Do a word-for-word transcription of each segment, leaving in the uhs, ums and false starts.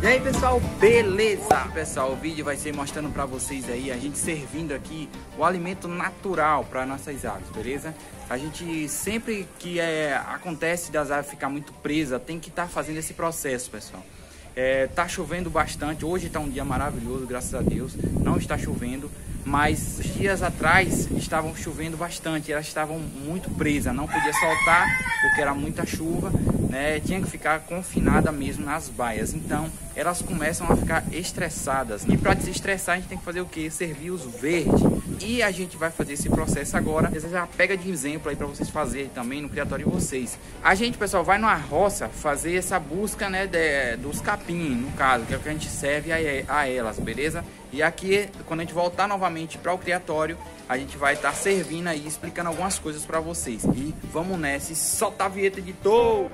E aí pessoal, beleza? Pessoal, o vídeo vai ser mostrando pra vocês aí a gente servindo aqui o alimento natural para nossas aves, beleza? A gente sempre que é, acontece das aves ficar muito presa, tem que estar tá fazendo esse processo, pessoal. É, tá chovendo bastante, hoje tá um dia maravilhoso, graças a Deus, não está chovendo, mas dias atrás estavam chovendo bastante, elas estavam muito presas, não podia soltar porque era muita chuva, né? Tinha que ficar confinada mesmo nas baias, então elas começam a ficar estressadas, e para desestressar a gente tem que fazer o que? Servir os verdes, e a gente vai fazer esse processo agora. Você já pega de exemplo aí para vocês fazerem também no criatório de vocês. A gente, pessoal, vai numa roça fazer essa busca, né, de, dos capim, no caso, que é o que a gente serve a, a elas, beleza? E aqui, quando a gente voltar novamente para o criatório, a gente vai estar tá servindo aí, explicando algumas coisas para vocês. E vamos nessa, e solta a vinheta, editor!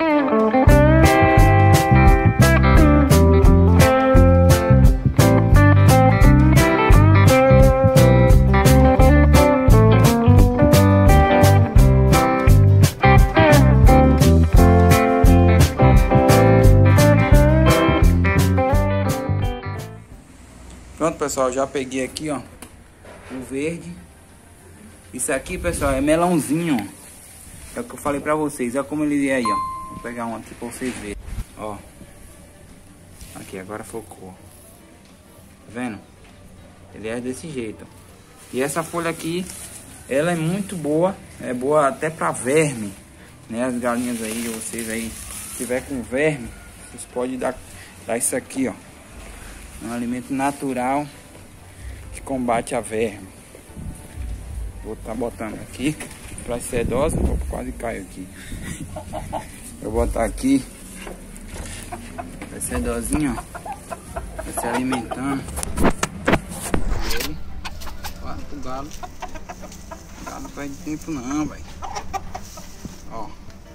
Pronto, pessoal, já peguei aqui, ó, o verde. Isso aqui, pessoal, é melãozinho, ó. É o que eu falei pra vocês, olha como ele é aí, ó. Vou pegar um aqui pra vocês verem, ó. Aqui, agora focou. Tá vendo? Ele é desse jeito. E essa folha aqui, ela é muito boa, é boa até pra verme, né? As galinhas aí de vocês aí, se tiver com verme, vocês podem dar, dar isso aqui, ó. Um alimento natural que combate a verme. Vou estar tá botando aqui para sedosa, quase caio aqui. Vou botar aqui para sedosinha, ó, vai se alimentando. Ele, para o galo. O galo não perde tempo não, velho. Ó.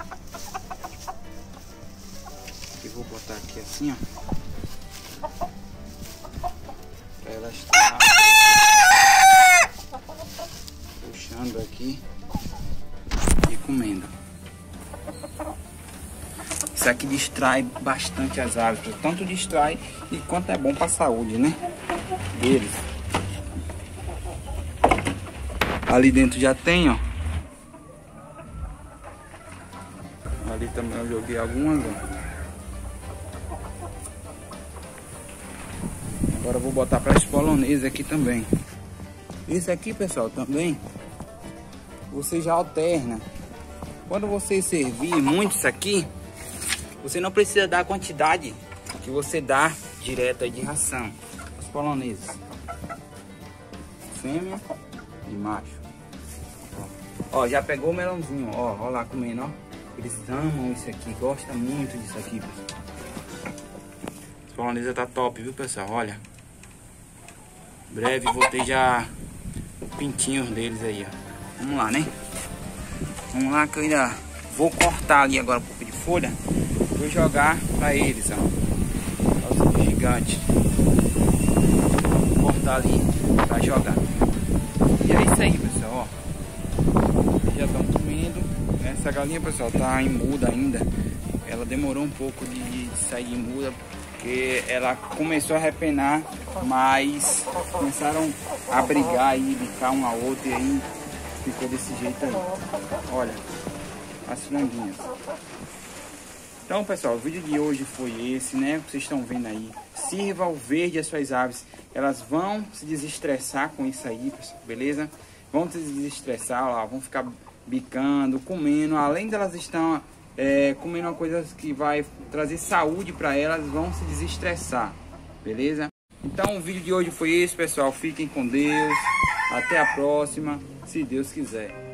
Eu vou botar aqui assim, ó. Ela está puxando aqui e comendo. Isso aqui distrai bastante as aves, tanto distrai e quanto é bom para a saúde, né, deles. Ali dentro já tem, ó. Ali também eu joguei algumas, ó. Agora eu vou botar para as polonesas aqui também. Isso aqui, pessoal, também você já alterna. Quando você servir muito isso aqui, você não precisa dar a quantidade que você dá direto aí de ração. As polonesas, fêmea e macho. Ó, ó, já pegou o melãozinho, ó, ó lá comendo, ó. Eles amam isso aqui, gostam muito disso aqui, pessoal. As polonesas tá top, viu, pessoal? Olha. Breve vou ter já o pintinho deles aí, ó. Vamos lá, né? Vamos lá que eu ainda vou cortar ali agora um pouco de folha. Vou jogar pra eles, ó. Olha o gigante. Vou cortar ali pra jogar. E é isso aí, pessoal, ó. Eles já estão comendo. Essa galinha, pessoal, tá em muda ainda. Ela demorou um pouco de, de sair em muda, porque ela começou a repenar, mas começaram a brigar e bicar uma a outra, e aí ficou desse jeito aí. Olha, as franguinhas. Então, pessoal, o vídeo de hoje foi esse, né? Vocês estão vendo aí. Sirva o verde às suas aves. Elas vão se desestressar com isso aí, pessoal, beleza? Vão se desestressar, lá, vão ficar bicando, comendo. Além delas estão É, comendo uma coisa que vai trazer saúde para elas, vão se desestressar, beleza? Então o vídeo de hoje foi esse, pessoal. Fiquem com Deus, até a próxima, se Deus quiser.